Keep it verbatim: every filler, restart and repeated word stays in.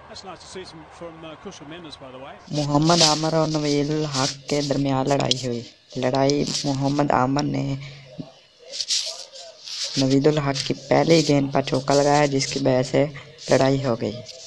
मोहम्मद आमिर और नवील हक के दरमियान लड़ाई हुई। लड़ाई मोहम्मद आमिर ने नवीदुल हक की पहली गेंद पर चौका लगाया, जिसकी वजह से लड़ाई हो गई।